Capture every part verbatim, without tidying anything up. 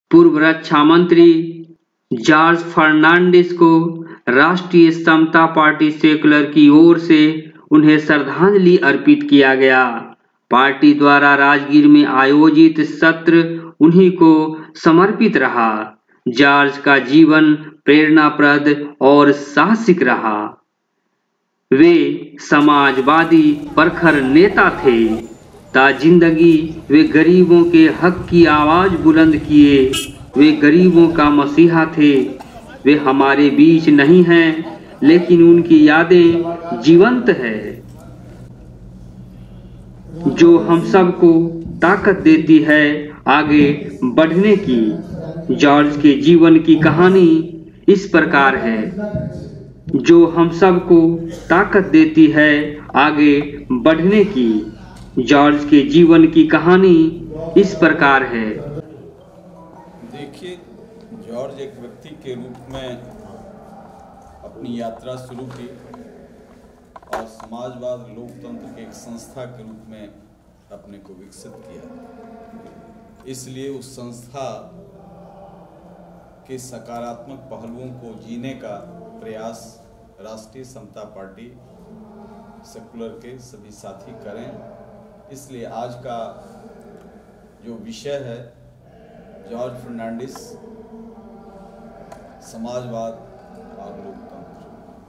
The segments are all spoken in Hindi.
पूर्व रक्षा मंत्री जॉर्ज फर्नांडिस को राष्ट्रीय समता पार्टी सेक्युलर की ओर से उन्हें श्रद्धांजलि अर्पित किया गया। पार्टी द्वारा राजगीर में आयोजित सत्र उन्हीं को समर्पित रहा। जॉर्ज का जीवन प्रेरणाप्रद और साहसिक रहा। वे समाजवादी प्रखर नेता थे। ता जिंदगी वे गरीबों के हक की आवाज बुलंद किए। वे गरीबों का मसीहा थे। वे हमारे बीच नहीं हैं, लेकिन उनकी यादें जीवंत है, जो हम सबको ताकत देती है आगे बढ़ने की। जॉर्ज के जीवन की कहानी इस प्रकार है, जो हम सबको ताकत देती है आगे बढ़ने की। जॉर्ज के जीवन की कहानी इस प्रकार है। देखिए, जॉर्ज एक व्यक्ति के रूप में अपनी यात्रा शुरू की और समाजवाद लोकतंत्र के एक संस्था के रूप में अपने को विकसित किया। इसलिए उस संस्था के सकारात्मक पहलुओं को जीने का प्रयास राष्ट्रीय समता पार्टी सेक्युलर के सभी साथी करें। इसलिए आज का जो विषय है, जॉर्ज फर्नांडिस, समाजवाद और लोकतंत्र,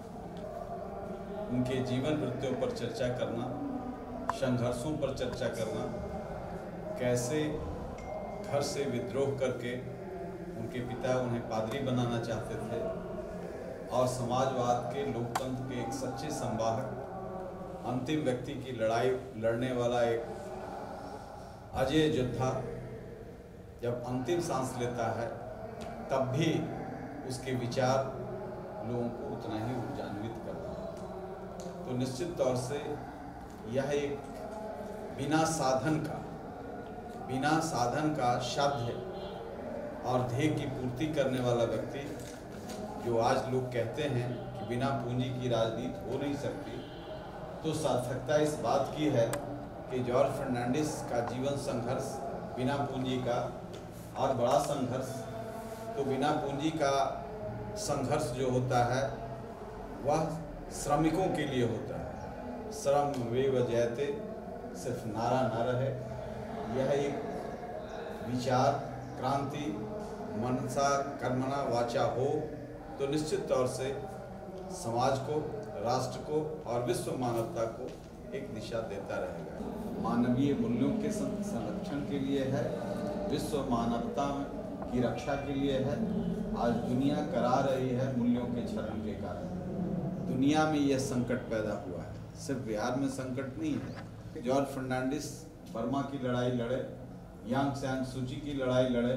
उनके जीवन वृत्तियों पर चर्चा करना, संघर्षों पर चर्चा करना, कैसे घर से विद्रोह करके उनके पिता उन्हें पादरी बनाना चाहते थे और समाजवाद के लोकतंत्र के एक सच्चे संवाहक, अंतिम व्यक्ति की लड़ाई लड़ने वाला एक अजय योद्धा जब अंतिम सांस लेता है तब भी उसके विचार लोगों को उतना ही ऊर्जान्वित करता है। तो निश्चित तौर से यह एक बिना साधन का बिना साधन का साध्य और ध्येय की पूर्ति करने वाला व्यक्ति, जो आज लोग कहते हैं कि बिना पूंजी की राजनीति हो नहीं सकती, तो सार्थकता इस बात की है कि जॉर्ज फर्नांडिस का जीवन संघर्ष बिना पूंजी का और बड़ा संघर्ष, तो बिना पूंजी का संघर्ष जो होता है वह श्रमिकों के लिए होता है। श्रम वेव जयते सिर्फ नारा न रहे, यह एक विचार क्रांति मनसा कर्मणा वाचा हो तो निश्चित तौर से समाज को, राष्ट्र को और विश्व मानवता को एक दिशा देता रहेगा। मानवीय मूल्यों के संरक्षण के लिए है, विश्व मानवता की रक्षा के लिए है। आज दुनिया करा रही है मूल्यों के क्षरण के कारण। दुनिया में यह संकट पैदा हुआ है, सिर्फ बिहार में संकट नहीं है। जॉर्ज फर्नांडिस बर्मा की लड़ाई लड़े, यांग सांग सूची की लड़ाई लड़े,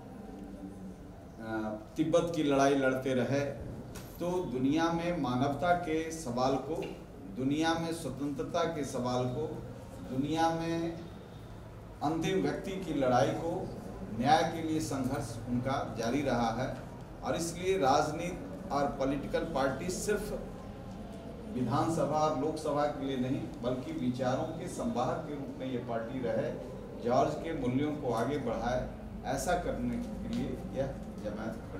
तिब्बत की लड़ाई लड़ते रहे। तो दुनिया में मानवता के सवाल को, दुनिया में स्वतंत्रता के सवाल को, दुनिया में अंतिम व्यक्ति की लड़ाई को, न्याय के लिए संघर्ष उनका जारी रहा है। और इसलिए राजनीति और पॉलिटिकल पार्टी सिर्फ विधानसभा और लोकसभा के लिए नहीं, बल्कि विचारों के संवाहक के रूप में ये पार्टी रहे, जॉर्ज के मूल्यों को आगे बढ़ाए, ऐसा करने के लिए यह जमात खड़ी।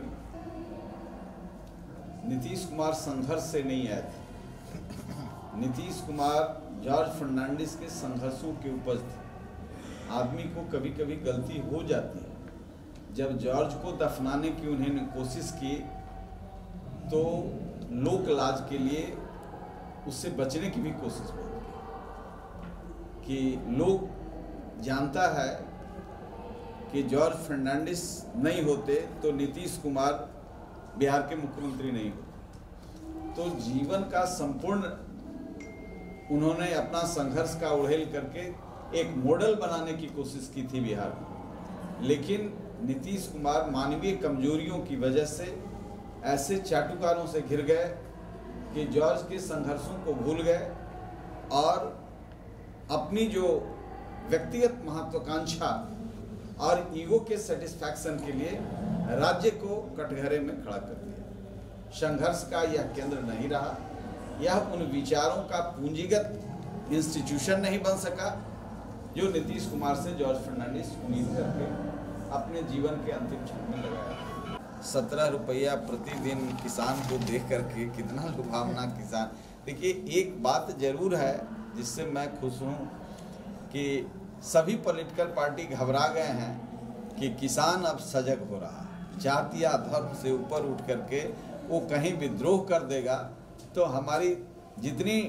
नीतीश कुमार संघर्ष से नहीं आए थे। नीतीश कुमार जॉर्ज फर्नांडिस के संघर्षों के उपज थे। आदमी को कभी कभी गलती हो जाती है। जब जॉर्ज को दफनाने की उन्होंने कोशिश की तो लोक लाज के लिए उससे बचने की भी कोशिश होती है कि लोग जानता है कि जॉर्ज फर्नांडिस नहीं होते तो नीतीश कुमार बिहार के मुख्यमंत्री नहीं होते। तो जीवन का संपूर्ण उन्होंने अपना संघर्ष का उड़ेल करके एक मॉडल बनाने की कोशिश की थी बिहार में। लेकिन नीतीश कुमार मानवीय कमजोरियों की वजह से ऐसे चाटुकारों से घिर गए कि जॉर्ज के संघर्षों को भूल गए और अपनी जो व्यक्तिगत महत्वाकांक्षा और ईगो के सेटिस्फैक्शन के लिए राज्य को कटघरे में खड़ा कर दिया। संघर्ष का यह केंद्र नहीं रहा। यह उन विचारों का पूंजीगत इंस्टीट्यूशन नहीं बन सका जो नीतीश कुमार से जॉर्ज फर्नांडिस उम्मीद करके अपने जीवन के अंतिम क्षण में लगाया। सत्रह रुपया प्रतिदिन किसान को देख करके कितना लुभावना किसान। देखिए, एक बात जरूर है जिससे मैं खुश हूँ कि सभी पॉलिटिकल पार्टी घबरा गए हैं कि किसान अब सजग हो रहा है, जाति या धर्म से ऊपर उठ करके वो कहीं विद्रोह कर देगा तो हमारी जितनी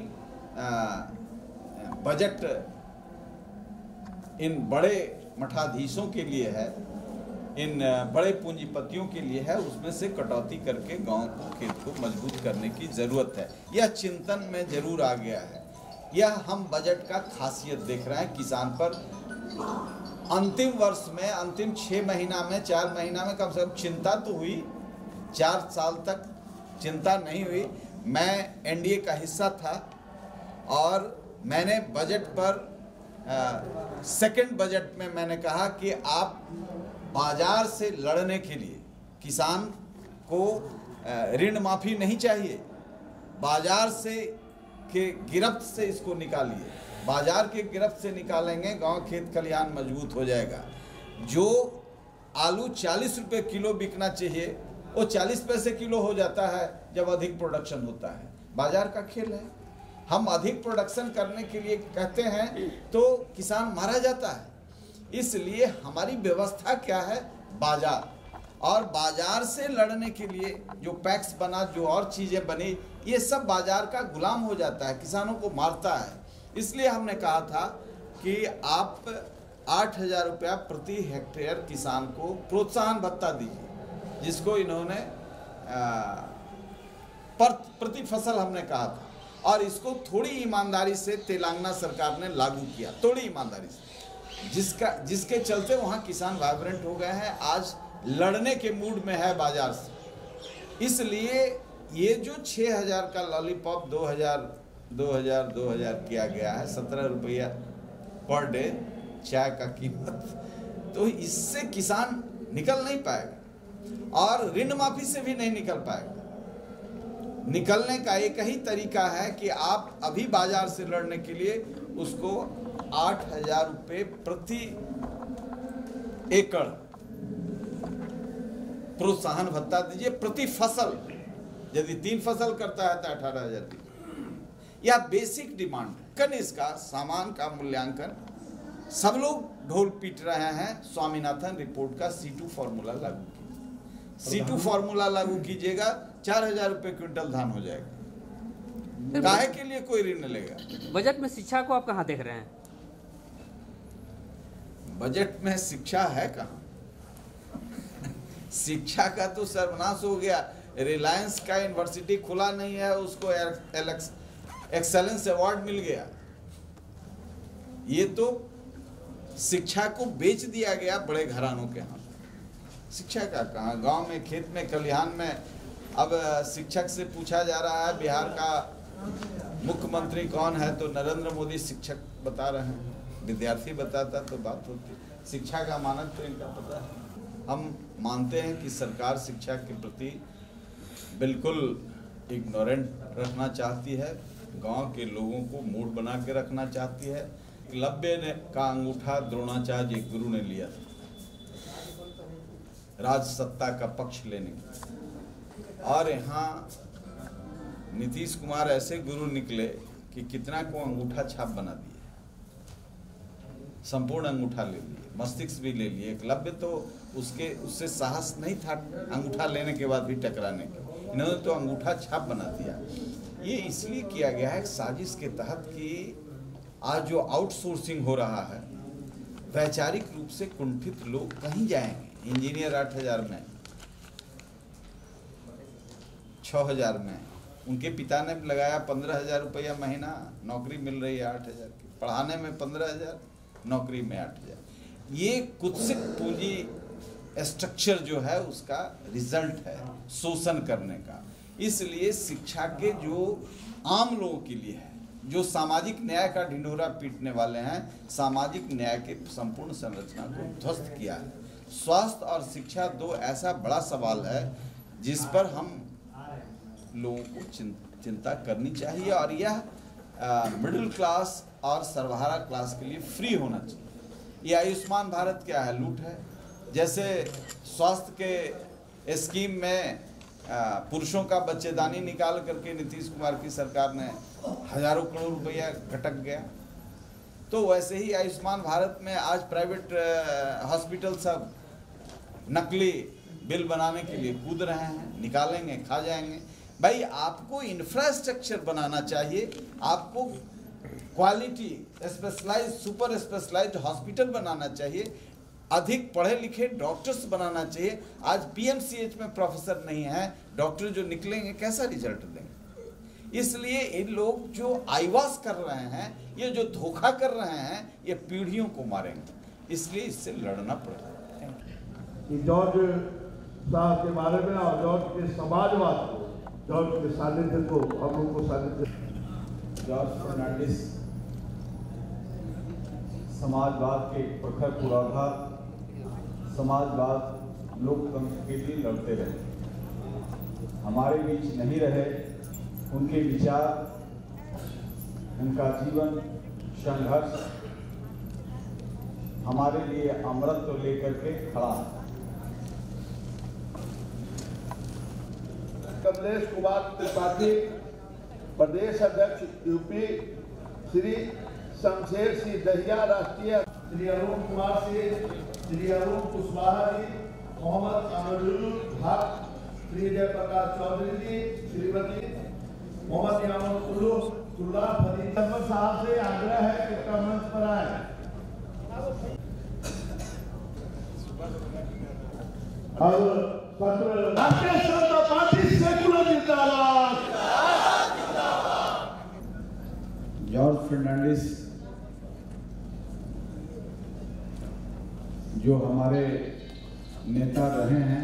बजट इन बड़े मठाधीशों के लिए है, इन बड़े पूंजीपतियों के लिए है, उसमें से कटौती करके गांव को, खेत को मजबूत करने की ज़रूरत है। यह चिंतन में जरूर आ गया है। यह हम बजट का खासियत देख रहे हैं किसान पर। अंतिम वर्ष में, अंतिम छः महीना में, चार महीना में कम से कम चिंता तो हुई, चार साल तक चिंता नहीं हुई। मैं एनडीए का हिस्सा था और मैंने बजट पर सेकंड बजट में मैंने कहा कि आप बाजार से लड़ने के लिए किसान को ऋण माफ़ी नहीं चाहिए, बाजार से के गिरफ्त से इसको निकालिए। बाजार के गिरफ्त से निकालेंगे, गांव खेत खलिहान मजबूत हो जाएगा। जो आलू चालीस रुपये किलो बिकना चाहिए वो चालीस पैसे किलो हो जाता है जब अधिक प्रोडक्शन होता है। बाजार का खेल है। हम अधिक प्रोडक्शन करने के लिए कहते हैं तो किसान मारा जाता है। इसलिए हमारी व्यवस्था क्या है? बाजार। और बाजार से लड़ने के लिए जो पैक्स बना, जो और चीज़ें बनी, ये सब बाजार का गुलाम हो जाता है, किसानों को मारता है। इसलिए हमने कहा था कि आप आठ हजार रुपया प्रति हेक्टेयर किसान को प्रोत्साहन भत्ता दीजिए, जिसको इन्होंने पर प्रति फसल हमने कहा था। और इसको थोड़ी ईमानदारी से तेलंगाना सरकार ने लागू किया, थोड़ी ईमानदारी से, जिसका जिसके चलते वहाँ किसान वाइब्रेंट हो गए हैं, आज लड़ने के मूड में है बाजार से। इसलिए ये जो छः हज़ार का लॉलीपॉप दो हज़ार दो हज़ार दो हज़ार किया गया है, सत्रह रुपया पर डे चाय का कीमत, तो इससे किसान निकल नहीं पाएगा और ऋण माफी से भी नहीं निकल पाएगा। निकलने का एक ही तरीका है कि आप अभी बाजार से लड़ने के लिए उसको आठ हजार रुपये प्रति एकड़ प्रोत्साहन भत्ता दीजिए, प्रति फसल। यदि तीन फसल करता है तो अठारह हजार दीजिए। यह बेसिक डिमांड है। कन इसका सामान का मूल्यांकन सब लोग ढोल पीट रहे हैं। स्वामीनाथन रिपोर्ट का सी टू फॉर्मूला लागू कीजिए, सी टू फॉर्मूला लागू कीजिएगा, चार हजार रुपये क्विंटल धान हो जाएगा। काहे के लिए कोई ऋण लेगा? बजट में शिक्षा को आप कहाँ देख रहे हैं? बजट में शिक्षा है कहाँ? शिक्षा का तो सर्वनाश हो गया। रिलायंस का यूनिवर्सिटी खुला नहीं है, उसको एक्सेलेंस अवार्ड मिल गया। ये तो शिक्षा को बेच दिया गया बड़े घरानों के हाथ। शिक्षा का कहाँ? गांव में, खेत में, खलिहान में। अब शिक्षक से पूछा जा रहा है बिहार का मुख्यमंत्री कौन है, तो नरेंद्र मोदी शिक्षक बता रहे हैं। विद्यार्थी बताता तो बात होती। शिक्षा का मानक तो इनका पता है। हम मानते हैं कि सरकार शिक्षा के प्रति बिल्कुल इग्नोरेंट रखना चाहती है, गांव के लोगों को मूड बना के रखना चाहती है। एकलव्य ने का अंगूठा द्रोणाचार्य गुरु ने लिया था राज सत्ता का पक्ष लेने की, और यहाँ नीतीश कुमार ऐसे गुरु निकले कि कितना को अंगूठा छाप बना दिए, संपूर्ण अंगूठा ले लिए, मस्तिष्क भी ले लिए। एकलव्य तो उसके उससे साहस नहीं था अंगूठा लेने के बाद भी टकराने के, इन्होंने तो अंगूठा छाप बना दिया। ये इसलिए किया गया है साजिश के तहत कि आज जो आउटसोर्सिंग हो रहा है, वैचारिक रूप से कुंठित लोग कहीं जाएंगे। इंजीनियर आठ हजार में, छः हजार में, उनके पिता ने लगाया पंद्रह हजार रुपया महीना, नौकरी मिल रही है आठ हजार की। पढ़ाने में पंद्रह हजार, नौकरी में आठ हजार। ये कुत्सित पूंजी स्ट्रक्चर जो है उसका रिजल्ट है शोषण करने का। इसलिए शिक्षा के जो आम लोगों के लिए है, जो सामाजिक न्याय का ढिंढोरा पीटने वाले हैं, सामाजिक न्याय के संपूर्ण संरचना को ध्वस्त किया है। स्वास्थ्य और शिक्षा दो ऐसा बड़ा सवाल है जिस पर हम लोगों को चिंता करनी चाहिए, और यह मिडिल क्लास और सर्वहारा क्लास के लिए फ्री होना चाहिए। ये आयुष्मान भारत क्या है? लूट है। जैसे स्वास्थ्य के स्कीम में पुरुषों का बच्चेदानी निकाल करके नीतीश कुमार की सरकार ने हजारों करोड़ रुपया घटक गया, तो वैसे ही आयुष्मान भारत में आज प्राइवेट हॉस्पिटल सब नकली बिल बनाने के लिए कूद रहे हैं, निकालेंगे खा जाएंगे। भाई आपको इंफ्रास्ट्रक्चर बनाना चाहिए, आपको quality specialize super specialized hospital बनाना चाहिए, अधिक पढ़े लिखे डॉक्टर्स बनाना चाहिए। आज पीएमसीएच में प्रोफेसर नहीं है, डॉक्टर जो निकलेंगे कैसा रिजल्ट देंगे? इसलिए इन लोग जो आईवास कर रहे हैं, ये जो धोखा कर रहे हैं, ये पीढ़ियों को मारेंगे, इसलिए इससे लड़ना पड़ेगा। जॉर्ज साहब के बारे में और जॉर्ज के समाजवाद को, जॉर्ज के सानिध्य को हम लोग को सानिध्य जॉर्ज फर्नांडिस समाजवाद के प्रखर पुरोधा, समाजवाद लोकतंत्र के लिए लड़ते रहे, हमारे बीच नहीं रहे। उनके विचार, उनका जीवन संघर्ष हमारे लिए अमृत लेकर के खड़ा है। कमलेश कुमार त्रिपाठी, प्रदेश अध्यक्ष यूपी, श्री शमशेर सिंह दहिया राष्ट्रीय, श्री अरुण कुमार सिंह, श्री अरुण कुशवाहा जी, मोहम्मद अमरुल हक, श्री जयप्रकाश चौधरी जी, श्रीमती मोहम्मद यामुल्लाह फरीद साहब से आग्रह है कि उसका मंच पर आए। अब सत्र राष्ट्रीय जनता पार्टी सेकुलर जिंदाबाद। जॉर्ज फर्नांडिस जो हमारे नेता रहे हैं,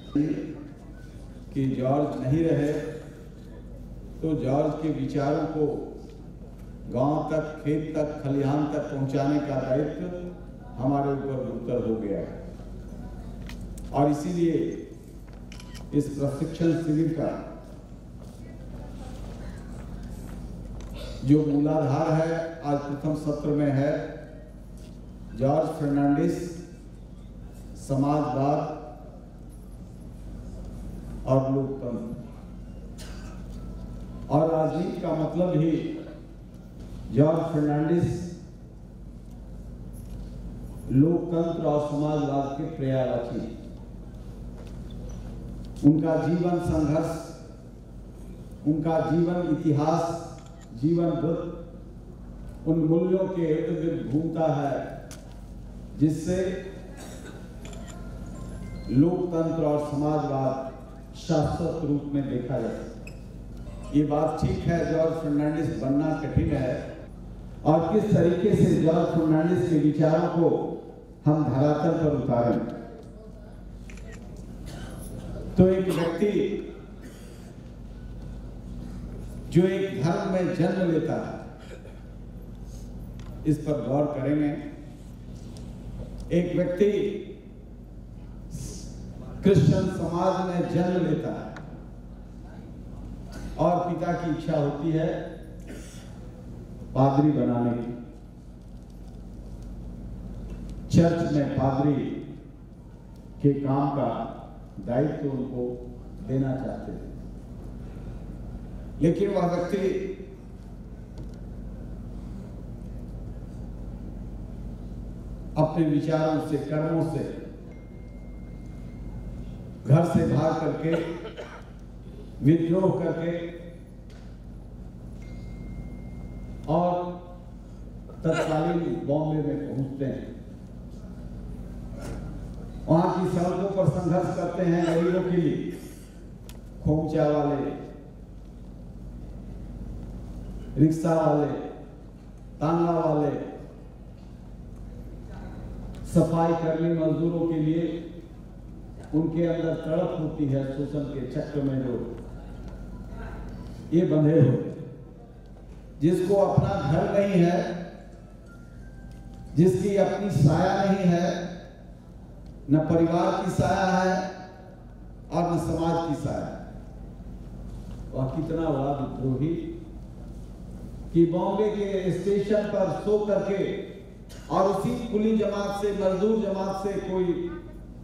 कि जॉर्ज नहीं रहे तो जॉर्ज के विचारों को गांव तक, खेत तक, खलिहान तक पहुंचाने का दायित्व हमारे ऊपर गुरुतर हो गया है। और इसीलिए इस प्रशिक्षण शिविर का जो मूलाधार है, आज प्रथम सत्र में है जॉर्ज फर्नांडिस, समाजवाद और लोकतंत्र। और राजनीति का मतलब ही जॉर्ज फर्नांडिस लोकतंत्र और समाजवाद के पर्यायवाची। उनका जीवन संघर्ष, उनका जीवन इतिहास, जीवन वृत्त उन मूल्यों के इर्द गिर्द घूमता है जिससे लोकतंत्र और समाजवाद शाश्वत रूप में देखा जाए। ये बात ठीक है, जॉर्ज फर्नांडिस बनना कठिन है, और किस तरीके से जॉर्ज फर्नांडिस के विचारों को हम धरातल पर उतारें। तो एक व्यक्ति जो एक धर्म में जन्म लेता है, इस पर गौर करेंगे। एक व्यक्ति क्रिश्चियन समाज में जन्म लेता है और पिता की इच्छा होती है पादरी बनाने की। चर्च में पादरी के काम का दायित्व उनको देना चाहते थे, लेकिन वह व्यक्ति अपने विचारों से, कर्मों से घर से भाग करके, विद्रोह करके और तत्कालीन बॉम्बे में पहुंचते हैं। वहां की सड़कों पर संघर्ष करते हैं गरीबों के लिए। खोमचा वाले, रिक्शा वाले, तांगा वाले, सफाई कर्मी मजदूरों के लिए उनके अंदर तड़प होती है शोषण के चक्र में, जो ये बंधे हुए, जिसको अपना घर नहीं है, जिसकी अपनी साया नहीं है, न परिवार की साया है और न समाज की साया है। वह कितना बड़ा विद्रोही कि बॉम्बे के स्टेशन पर सो करके और उसी कुली जमात से, मजदूर जमात से कोई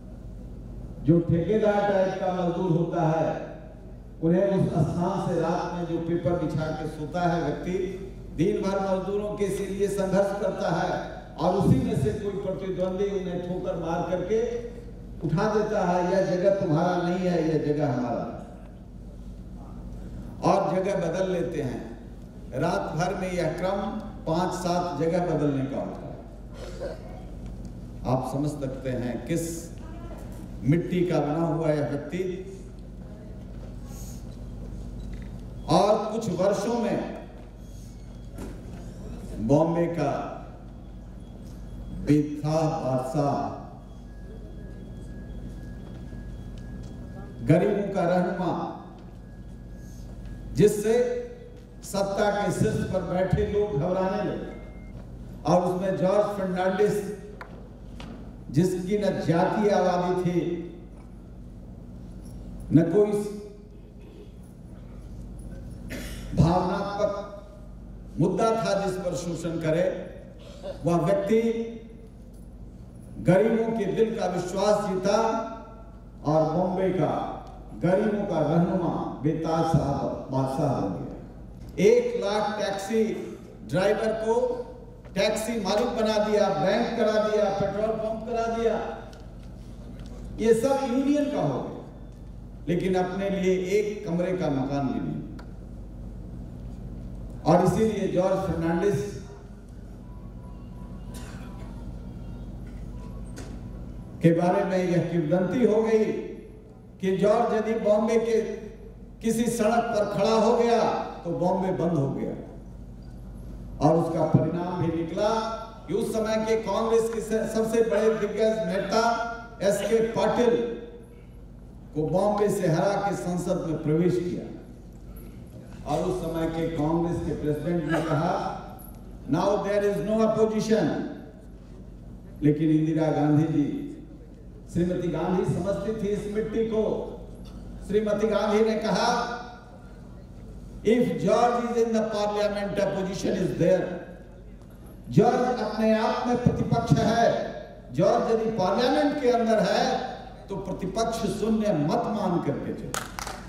जो ठेकेदार टाइप का मजदूर होता है, उन्हें उस स्थान से रात में जो पेपर बिछा के सोता है व्यक्ति, दिन भर मजदूरों के लिए संघर्ष करता है और उसी में से कोई प्रतिद्वंदी उन्हें ठोकर मार करके उठा देता है, यह जगह तुम्हारा नहीं है, यह जगह हमारा, और जगह बदल लेते हैं। रात भर में यह क्रम पांच सात जगह बदलने का होता है। आप समझ सकते हैं किस मिट्टी का बना हुआ यह व्यक्ति। और कुछ वर्षों में बॉम्बे का बेथा बादशाह, गरीबों का रहनुमा, जिससे सत्ता के शीर्ष पर बैठे लोग घबराने लगे, और उसमें जॉर्ज फर्नांडिस, जिसकी न जातीय आबादी थी न कोई भावनात्मक मुद्दा था जिस पर शोषण करे, वह व्यक्ति गरीबों के दिल का विश्वास जीता और बॉम्बे का गरीबों का रहनुमा बेताज साहब बादशाह हो गया। एक लाख टैक्सी ड्राइवर को टैक्सी मालिक बना दिया, बैंक करा दिया, पेट्रोल पंप करा दिया, ये सब यूनियन का हो गया, लेकिन अपने लिए एक कमरे का मकान भी नहीं। और इसीलिए जॉर्ज फर्नांडिस के बारे में यह किंवदंती हो गई कि जॉर्ज यदि बॉम्बे के किसी सड़क पर खड़ा हो गया तो बॉम्बे बंद हो गया। और उसका परिणाम भी निकला कि उस समय के कांग्रेस के सबसे बड़े दिग्गज नेता एस के पाटिल को बॉम्बे से हरा के संसद में प्रवेश किया, और उस समय के कांग्रेस के प्रेसिडेंट ने कहा now there is no opposition. लेकिन इंदिरा गांधी जी, श्रीमती गांधी समझती थी इस मिट्टी को। श्रीमती गांधी ने कहा if George is in the parliament opposition is there. George अपने आप में प्रतिपक्ष है। जॉर्ज यदि पार्लियामेंट के अंदर है तो प्रतिपक्ष शून्य मत मान करके चले।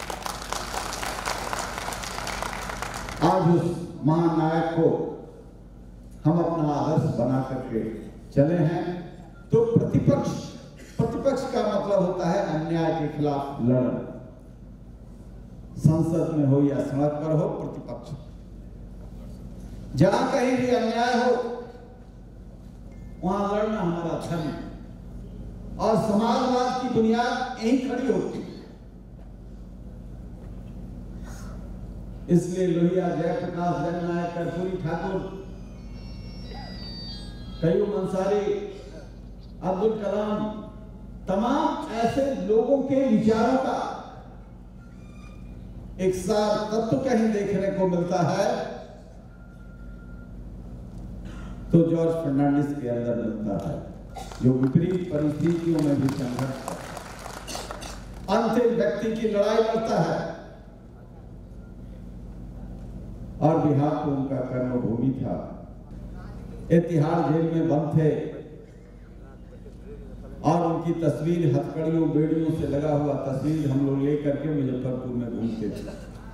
आज उस महानायक को हम अपना आदर्श बना करके चले हैं। तो प्रतिपक्ष प्रतिपक्ष का मतलब होता है अन्याय के खिलाफ लड़ना, संसद में हो या सड़क पर हो। प्रतिपक्ष जहां कहीं भी अन्याय हो वहां लड़ना हमारा धर्म है, और समाजवाद की बुनियाद यही खड़ी होती है। इसलिए लोहिया जयप्रकाश जननायक, कर्पूरी ठाकुर, कयूम अंसारी, अब्दुल कलाम, तमाम ऐसे लोगों के विचारों का एक सार तत्व कहीं देखने को मिलता है तो जॉर्ज फर्नांडिस के अंदर मिलता है, जो विपरीत परिस्थितियों में भी संघर्ष करता है, अंतिम व्यक्ति की लड़ाई लड़ता है। और बिहार तो उनका कर्मभूमि था। तिहाड़ जेल में बंद थे और उनकी तस्वीर हथकड़ियों बेड़ियों से लगा हुआ तस्वीर हम लोग लेकर के मुजफ्फरपुर में घूमते थे।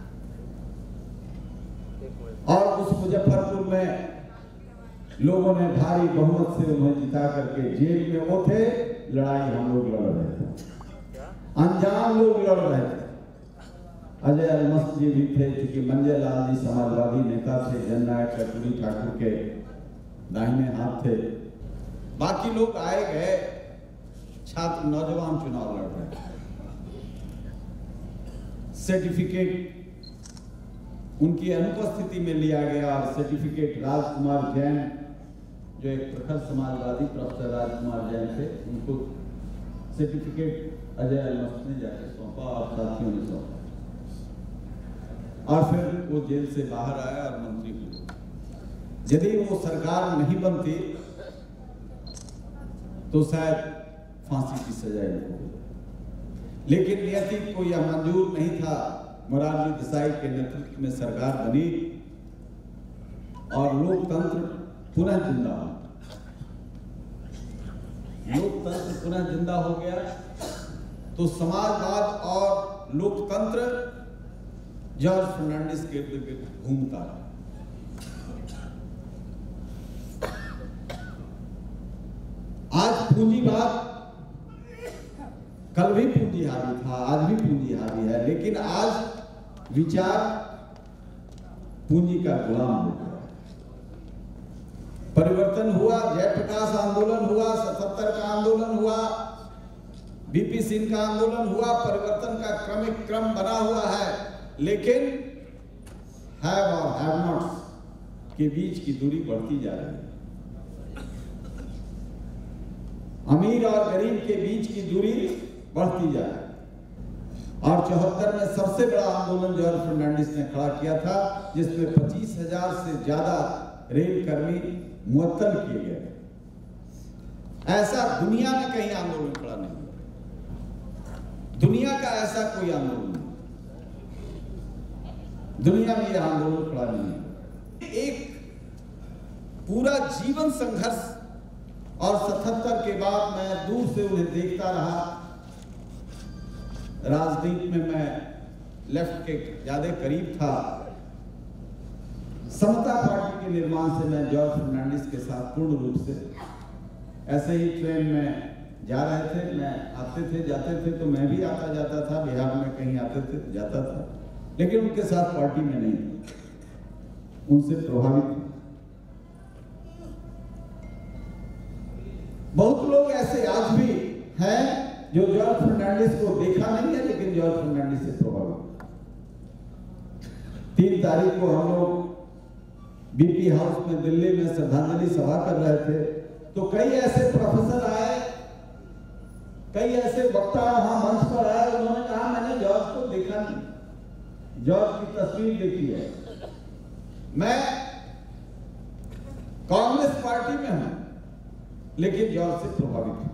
और उस मुजफ्फरपुर में लोगों ने भारी बहुमत से उन्हें जिता करके, जेल में वो थे, लड़ाई हम लोग लड़ रहे थे, अनजान लोग लड़ रहे थे। अजय अलमस्त जी भी थे, क्योंकि मंजय लाल जी समाजवादी नेता थे, जननायक कर्पूरी ठाकुर के दाहिने हाथ थे। बाकी लोग आए गए, छात्र नौजवान चुनाव लड़ रहे थे। सर्टिफिकेट उनकी अनुपस्थिति में लिया गया और सर्टिफिकेट राजकुमार जैन, जो एक प्रखर समाजवादी प्रोफेसर राजकुमार जैन थे, उनको सर्टिफिकेट अजय अलमस्त ने जाकर सौंपा और साथियों ने सौंपा। और फिर वो जेल से बाहर आया और मंत्री हुआ। यदि वो सरकार नहीं बनती तो शायद फांसी की सजा होगी, लेकिन नियति को यह मंजूर नहीं था। मोरारजी देसाई के नेतृत्व में सरकार बनी और लोकतंत्र पुनः जिंदा हो लोकतंत्र पुनः जिंदा हो गया। तो समाजवाद और लोकतंत्र जॉर्ज फर्नांडिस के इर्द गिर्द घूमता रहा। आज पूंजीवाद, कल भी पूंजी हावी था, आज भी पूंजी हावी है, लेकिन आज विचार पूंजी का गुलाम हो गया। परिवर्तन हुआ, जयप्रकाश आंदोलन हुआ, सतहत्तर का आंदोलन हुआ, बीपी सिंह का आंदोलन हुआ, परिवर्तन का क्रमिक क्रम बना हुआ है, लेकिन हैव और हैव नॉट्स के बीच की दूरी बढ़ती जा रही है। अमीर और गरीब के बीच की दूरी बढ़ती जा रही है। और चौहत्तर में सबसे बड़ा आंदोलन जॉर्ज फर्नांडिस ने खड़ा किया था, जिसमें पच्चीस हजार से ज्यादा रेल कर्मी मुअत्तल किए गए। ऐसा दुनिया में कहीं आंदोलन खड़ा नहीं हुआ, दुनिया का ऐसा कोई आंदोलन नहीं, दुनिया में यह आंदोलन खड़ा नहीं है। एक पूरा जीवन संघर्ष, और सतहत्तर के बाद मैं दूर से उन्हें देखता रहा। राजनीति में मैं लेफ्ट के ज्यादा करीब था। समता पार्टी के निर्माण से मैं जॉर्ज फर्नांडिस के साथ पूर्ण रूप से, ऐसे ही ट्रेन में जा रहे थे, मैं आते थे जाते थे, तो मैं भी आता जाता था, बिहार में कहीं आते थे जाता था, लेकिन उनके साथ पार्टी में नहीं था, उनसे प्रभावित। बहुत लोग ऐसे आज भी हैं जो जॉर्ज फर्नांडिस को देखा नहीं है, लेकिन जॉर्ज फर्नांडिस से प्रभावित। तीन तारीख को हम लोग बीपी हाउस में दिल्ली में श्रद्धांजलि सभा कर रहे थे, तो कई ऐसे प्रोफेसर आए, कई ऐसे वक्ता वहां मंच पर आए, उन्होंने कहा मैंने जॉर्ज को देखा नहीं, जॉर्ज की तस्वीर देखी है। मैं कांग्रेस पार्टी में हूं, लेकिन जॉर्ज से प्रभावित हूं,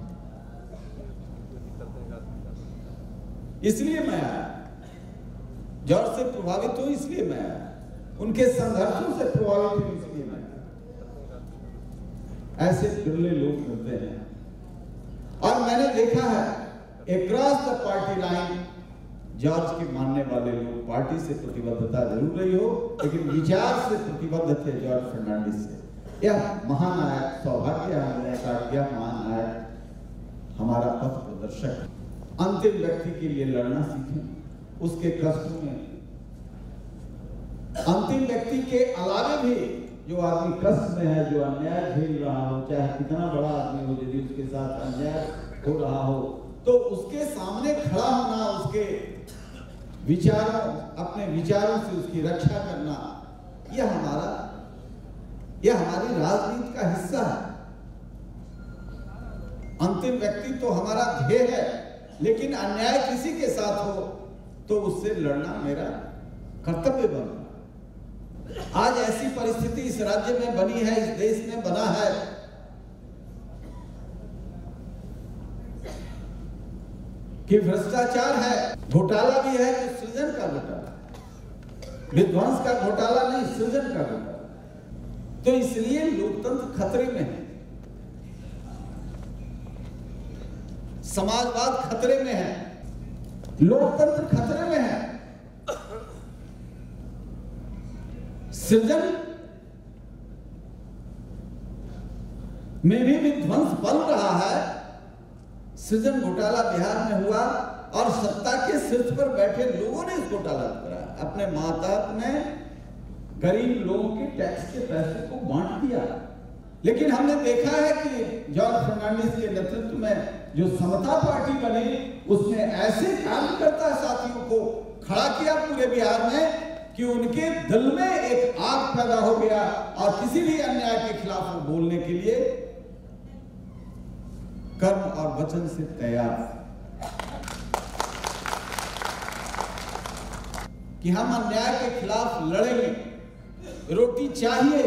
इसलिए मैं आया। जॉर्ज से प्रभावित हूं इसलिए मैं आया, उनके संघर्षों से प्रभावित हूं इसलिए मैं आया। ऐसे बिरले लोग मिलते हैं, और मैंने देखा है across the party line George के मानने वाले लोग, पार्टी से प्रतिबद्धता जरूर रही हो, लेकिन विचार से प्रतिबद्ध थे जॉर्ज फर्नांडिस से। यह महानायक सौभाग्य हमने का, यह महानायक हमारा पथ प्रदर्शक। अंतिम व्यक्ति के लिए लड़ना सीखें, उसके कष्टों में। अंतिम व्यक्ति के अलावा भी जो आदमी कष्ट में है, जो अन्याय झेल रहा हो, चाहे कितना बड़ा आदमी हो, यदि उसके साथ अन्याय हो रहा हो, तो उसके सामने खड़ा होना, उसके विचारों, अपने विचारों से उसकी रक्षा करना, यह हमारा यह हमारी राजनीति का हिस्सा है। अंतिम व्यक्ति तो हमारा ध्येय है, लेकिन अन्याय किसी के साथ हो तो उससे लड़ना मेरा कर्तव्य बना। आज ऐसी परिस्थिति इस राज्य में बनी है, इस देश में बना है, कि भ्रष्टाचार है, घोटाला भी है, जो सृजन का घोटाला, विध्वंस का घोटाला नहीं, सृजन का घोटाला। तो इसलिए लोकतंत्र खतरे में है, समाजवाद खतरे में है, लोकतंत्र खतरे में है। सृजन में भी विध्वंस बन रहा है। सृजन घोटाला बिहार में हुआ, और सत्ता के शीर्ष पर बैठे लोगों ने इस घोटाला कराया। अपने मातहत में गरीब लोगों के टैक्स के पैसे को बांट दिया। लेकिन हमने देखा है कि जॉर्ज फर्नांडिस के नेतृत्व में जो समता पार्टी बनी, उसने ऐसे कार्यकर्ता साथियों को खड़ा किया पूरे बिहार में कि उनके दिल में एक आग पैदा हो गया, और किसी भी अन्याय के खिलाफ बोलने के लिए कर्म और वचन से तैयार कि हम अन्याय के खिलाफ लड़ेंगे। रोटी चाहिए,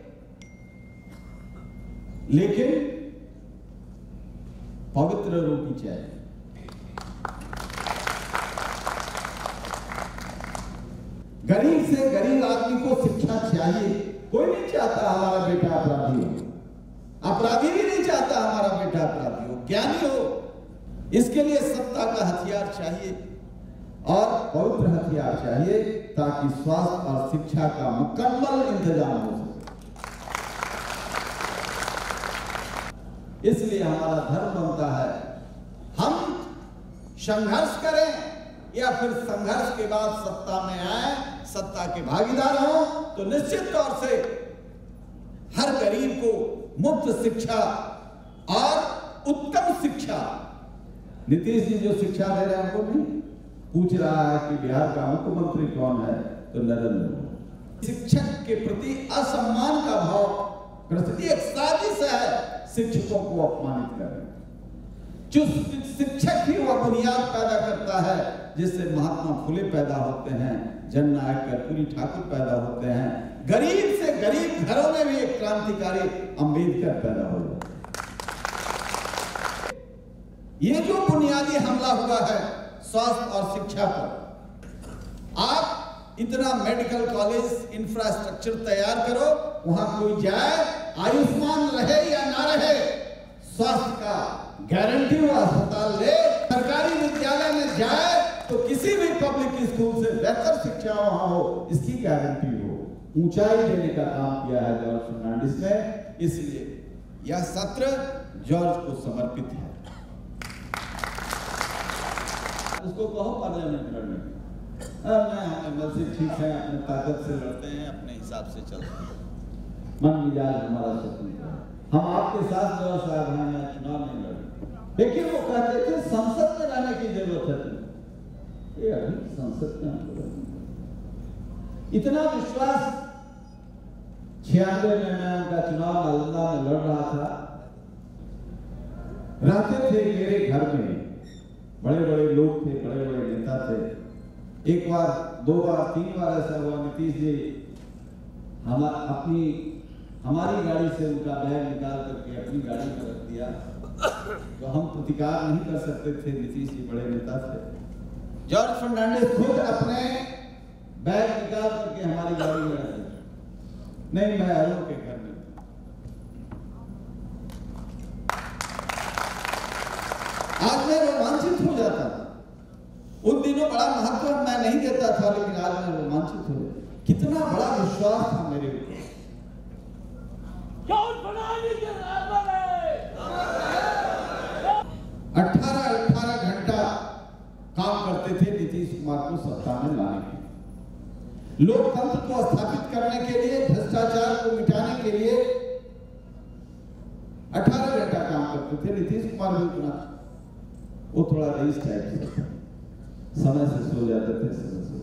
लेकिन पवित्र रोटी चाहिए। गरीब से गरीब आदमी को शिक्षा चाहिए। कोई नहीं चाहता हमारा बेटा अपराधी हो, अपराधी भी नहीं चाहता हमारा बेटा अपराधी हो, ज्ञानी हो। इसके लिए सत्ता का हथियार चाहिए और पवित्र हथियार चाहिए ताकि स्वास्थ्य और शिक्षा का मुकम्मल इंतजाम हो सके। इसलिए हमारा धर्म बनता है हम संघर्ष करें या फिर संघर्ष के बाद सत्ता में आए, सत्ता के भागीदार हों, तो निश्चित तौर से हर गरीब को मुफ्त शिक्षा और उत्तम शिक्षा, नीतीश जी जो शिक्षा दे रहे हैं हमको नहीं पूछ रहा है कि बिहार का मुख्यमंत्री कौन है, तो नरेंद्र मोदी। शिक्षक के प्रति असम्मान का भाव प्रस्तुति एक साजिश है शिक्षकों को अपमानित करने। जो शिक्षक ही वह बुनियाद पैदा करता है जिससे महात्मा फुले पैदा होते हैं, जननायक कर्पूरी ठाकुर पैदा होते हैं, गरीब से गरीब घरों में भी एक क्रांतिकारी अंबेडकर पैदा हो जाते हैं। ये जो बुनियादी हमला हुआ है स्वास्थ्य और शिक्षा पर, आप इतना मेडिकल कॉलेज इंफ्रास्ट्रक्चर तैयार करो, वहां कोई जाए, आयुष्मान रहे या ना रहे, स्वास्थ्य का गारंटी हुआ अस्पताल ले, सरकारी विद्यालय में जाए तो किसी भी पब्लिक स्कूल से बेहतर शिक्षा वहां हो, इसकी गारंटी हो। ऊंचाई देने का काम किया है जॉर्ज फर्नांडिस ने, इसलिए यह सत्र जॉर्ज को समर्पित है। उसको कहो पार्लियामेंट लड़ने, मैं एमएलसी ठीक है, अपने ताकत से लड़ते हैं, अपने हिसाब से चलते हैं, मन मिजाज हमारा स्वतंत्र है, हम आपके साथ जॉर्ज साहब हैं, चुनाव नहीं लड़े। लेकिन वो कहते थे संसद में रहने की जरूरत है, ये अभी संसद में हम इतना विश्वास। छियानवे में मैं उनका चुनाव नालंदा में लड़ रहा था, रहते थे मेरे घर में, बड़े बड़े लोग थे, बड़े बड़े नेता थे। एक बार, दो बार, तीन बार ऐसा हुआ नीतीश जी हम अपनी हमारी गाड़ी से उनका बैग निकाल करके अपनी गाड़ी में रख दिया, तो हम प्रतिकार नहीं कर सकते थे, नीतीश जी बड़े नेता थे। जॉर्ज फर्नांडिस खुद अपने बैग निकाल करके हमारी गाड़ी में रख दिया, नहीं मैं अरुण के घर में। आज मैं रोमांचित हो जाता था, उन दिनों बड़ा महत्व मैं नहीं देता था, लेकिन आज मैं रोमांचित हो गया। कितना बड़ा विश्वास था मेरे ऊपर। अठारह अठारह घंटा काम करते थे नीतीश कुमार को सत्ता में लाने के लिए, लोकतंत्र को स्थापित करने के लिए, भ्रष्टाचार को मिटाने के लिए अठारह घंटा काम करते थे। नीतीश कुमार भी उतना, वो थोड़ा रईस टाइप से था, समय से सो जाते थे, समय से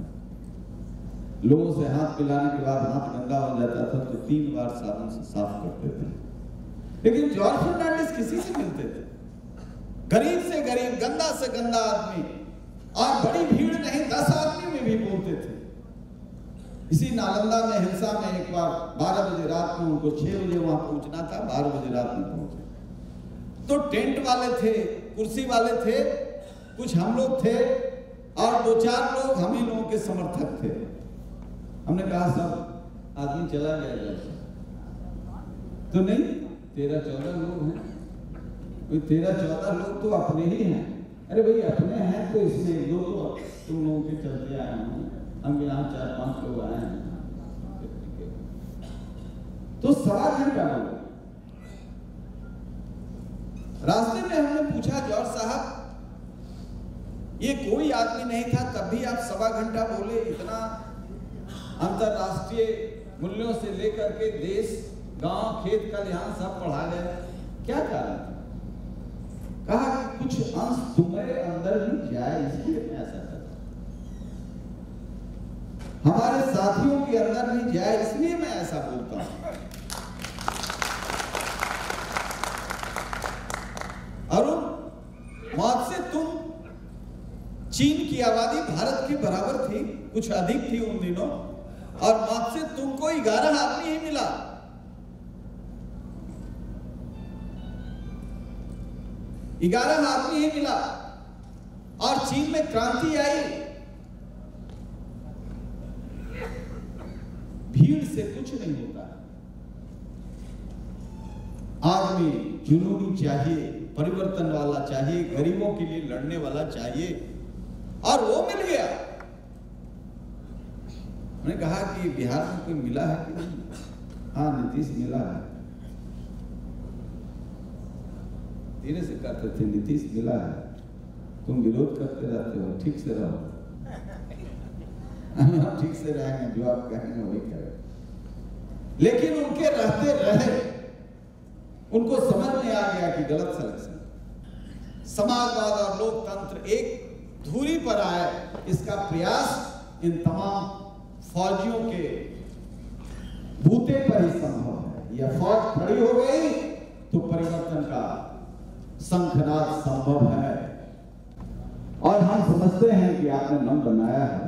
लोगों से हाथ मिलाने के बाद हाथ गंदा हो जाता था तो तीन बार साबुन से साफ करते थे। लेकिन जॉर्ज फर्नांडिस किसी से मिलते थे, गरीब से गरीब, गंदा से गंदा आदमी, और बड़ी भीड़ नहीं, दस आदमी में भी बोलते थे। इसी नालंदा में हिंसा में एक बार बारह बजे रात में, उनको छह बजे वहां पहुंचना था, बारह बजे रात में पहुंचे, तो टेंट वाले थे, कुर्सी वाले थे, कुछ हम लोग थे और दो चार लोग हम ही लोगों के समर्थक थे। हमने कहा सब आदमी चला गया जैसे, तो नहीं, तेरह चौदह लोग हैं, तेरह चौदह लोग तो अपने ही हैं। अरे भाई अपने हैं तो इसमें दो तो तुम लोगों के चलते आए हैं, हम यहाँ चार पांच लोग आए हैं, तो सवा घंटा लगा। रास्ते में हमने पूछा, जॉर्ज साहब ये कोई आदमी नहीं था, तब भी आप सवा घंटा बोले, इतना अंतरराष्ट्रीय मूल्यों से लेकर के देश, गांव, खेत कल्याण सब पढ़ा गए, क्या कारण? कहा कि कुछ अंश तुम्हारे अंदर भी जाए, इसलिए मैं ऐसा करता, हमारे साथियों के अंदर भी जाए, इसलिए मैं ऐसा बोलता हूं। अरुण, मौत से तुम, चीन की आबादी भारत के बराबर थी, कुछ अधिक थी उन दिनों, और मौत से तुमको ग्यारह आदमी ही मिला। ग्यारह आदमी ही मिला और चीन में क्रांति आई। भीड़ से कुछ नहीं होता, आदमी जुनूनी चाहिए, परिवर्तन वाला चाहिए, गरीबों के लिए लड़ने वाला चाहिए, और वो मिल गया। मैंने कहा कि बिहार में कोई मिला है कि नहीं? हाँ, नीतीश मिला है। धीरे से कहते थे, नीतीश मिला है, तुम विरोध करते रहते हो, ठीक से रहो। हम ठीक से रहेंगे, जो आप कहेंगे वही करें। लेकिन उनके रहते रहे उनको समझ में आ गया कि गलत सिलेक्शन, समाजवाद और लोकतंत्र एक धुरी पर आए, इसका प्रयास इन तमाम फौजियों के बूते पर ही संभव है। यह फौज खड़ी हो गई तो परिवर्तन का शंखनाद संभव है। और हम समझते हैं कि आपने मन बनाया है,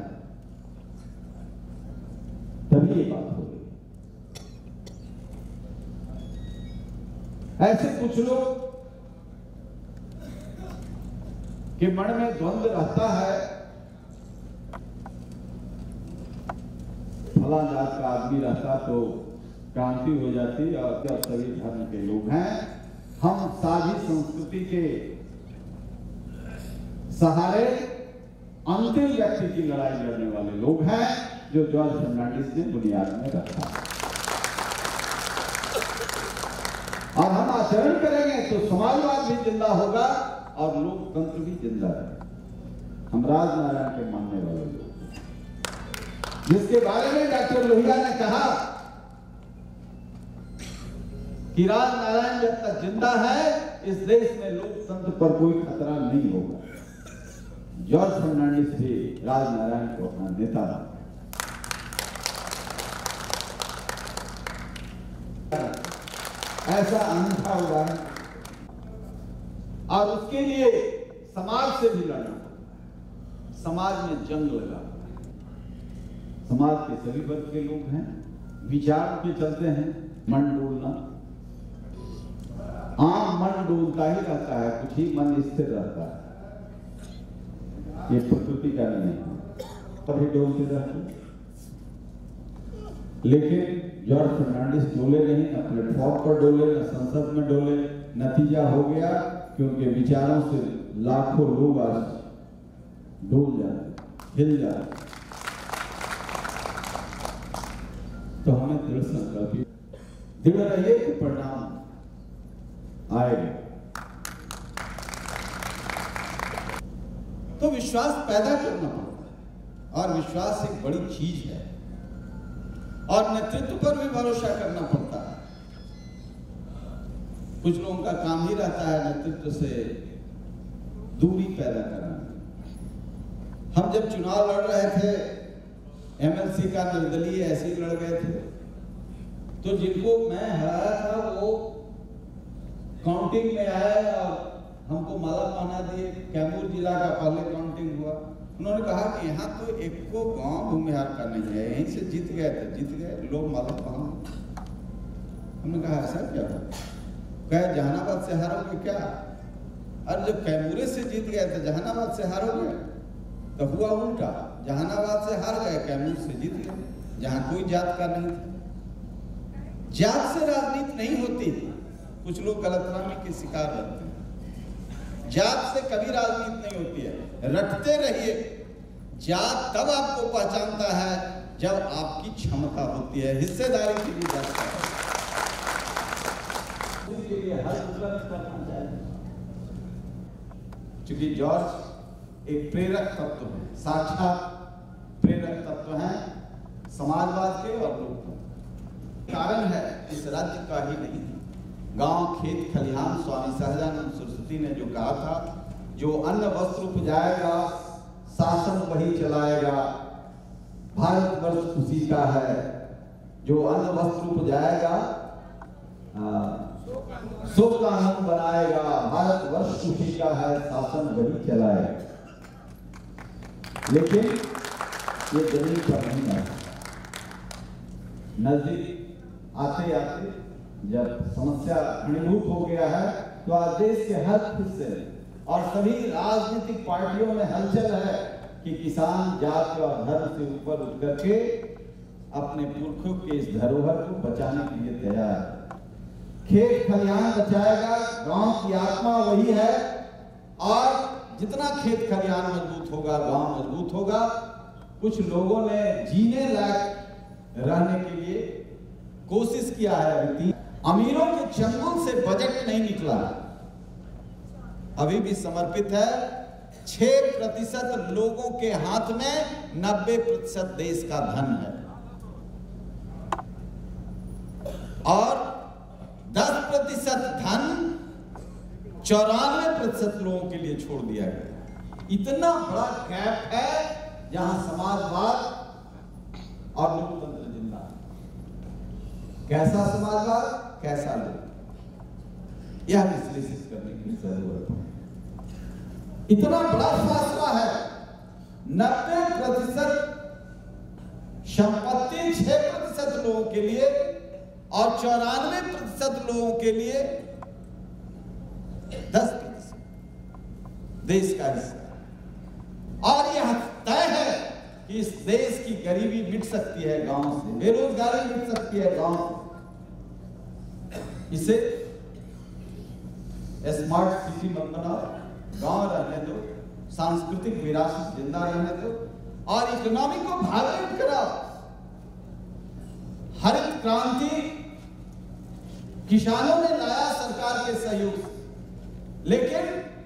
तभी ये बात हो गई। ऐसे कुछ लोग के मन में द्वंद्व रहता है, फला जात का आदमी रहता तो क्रांति हो जाती, और जब सभी धर्म के लोग हैं, हम साझी संस्कृति के सहारे अंतिम व्यक्ति की लड़ाई लड़ने वाले लोग हैं, जो जॉर्ज फर्नांडिस ने बुनियाद में रखा। और हम आचरण करेंगे तो समाजवाद भी जिंदा होगा और लोकतंत्र भी जिंदा है। हम राजनारायण के मानने वाले लोग, जिसके बारे में डॉक्टर लोहिया ने कहा कि राजनारायण जब तक जिंदा है, इस देश में लोकतंत्र पर कोई खतरा नहीं होगा। जॉर्ज फर्नांडिस भी राजनारायण को अपना नेता था। ऐसा अनूठा उदाहरण, और उसके लिए समाज से भी लड़ना, समाज में जंग लगा। समाज के सभी वर्ग के लोग हैं, विचार पे चलते हैं, मन डोलना, आम मन डोलता ही रहता है, कुछ ही मन स्थिर रहता है। ये प्रकृति का नहीं है, तभी डोलते रहते। लेकिन जॉर्ज फर्नांडिस डोले नहीं, न प्लेटफॉर्म पर डोले, न संसद में डोले। नतीजा हो गया कि उनके विचारों से लाखों लोग आज डोल जाते, हिल जाते। तो हमें दृढ़ संकल्प, दृढ़ रहिए कि परिणाम आएगा। तो विश्वास पैदा करना पड़ता है, और विश्वास एक बड़ी चीज है, और नेतृत्व पर भी भरोसा करना पड़ता है। कुछ लोगों का काम ही रहता है नेतृत्व से दूरी पैदा करना। हम जब चुनाव लड़ रहे थे, एमएलसी का निर्दलीय ऐसे ही लड़ गए थे, तो जिनको मैं हराया था वो काउंटिंग में आए और हमको माला पहना दिए। कैमूर जिला का पहले काउंटिंग हुआ, उन्होंने कहा कि यहाँ तो एक को गांव भूमिहार का नहीं है, यहीं से जीत गए थे, जीत गए लोग माला पहना। हमने कहा ऐसा क्या हुआ? कहे जहानाबाद से हारोगे क्या? अरे जब कैमूरे से जीत गए थे जहानाबाद से हारोगे? तो हुआ उल्टा, जहानाबाद से हार गए, कैमूर से जीत गए, जहां कोई जात का नहीं था। जात से राजनीति नहीं होती, कुछ लोग गलतफहमी के शिकार रहते हैं। जात से कभी राजनीति नहीं होती है, रटते रहिए। जात तब आपको पहचानता है जब आपकी क्षमता होती है, हिस्सेदारी के लिए जाता है। उसके लिए हर उपलब्ध करना चाहिए। क्योंकि जॉर्ज एक प्रेरक तत्व है, साक्षात प्रेरक तत्व है समाजवाद के और लोकतंत्र। कारण है इस राज्य का ही नहीं, गांव खेत खलिहान स्वामी सहजानंद सरस्वती ने जो कहा था, जो अन्न वस्त्र उपजाएगा शासन वही चलाएगा, भारतवर्ष उसी का है। जो अन्न वस्त्र उपजाएगा सो कानून बनाएगा, भारतवर्ष उसी का है, शासन वही चलाएगा। लेकिन ये जमीन पर नहीं है। नजदीक आते आते जब समस्या घनीभूत हो गया है, तो आज देश के हर हिस्से और सभी राजनीतिक पार्टियों में हलचल है कि किसान जात और धर्म से ऊपर उठ करके अपने पुरखों के इस धरोहर को बचाने के लिए तैयार है। खेत खलिहान बचाएगा, गांव की आत्मा वही है। और जितना खेत खलिहान मजबूत होगा, गांव मजबूत होगा। कुछ लोगों ने जीने लायक रहने के लिए कोशिश किया है। अमीरों के चंगुल से बजट नहीं निकला, अभी भी समर्पित है। छह प्रतिशत लोगों के हाथ में नब्बे प्रतिशत देश का धन है और दस प्रतिशत धन चौरानवे प्रतिशत लोगों के लिए छोड़ दिया गया। इतना बड़ा गैप है जहां समाजवाद और लोकतंत्र जिंदा है। कैसा समाजवाद, कैसा लोग, यह विश्लेषित करने की जरूरत है। इतना बड़ा फासला है। नब्बे प्रतिशत संपत्ति छह प्रतिशत लोगों के लिए और चौरानवे प्रतिशत लोगों के लिए दस प्रतिशत देश का हिस्सा। और यह तय है कि इस देश की गरीबी मिट सकती है गांव से, बेरोजगारी मिट सकती है गांव से। इसे स्मार्ट सिटी मत बनाओ, गांव रहने दो, सांस्कृतिक विरासत जिंदा रहने दो और इकोनॉमी को भागीरथ कराओ। हरित क्रांति किसानों ने लाया सरकार के सहयोग से, लेकिन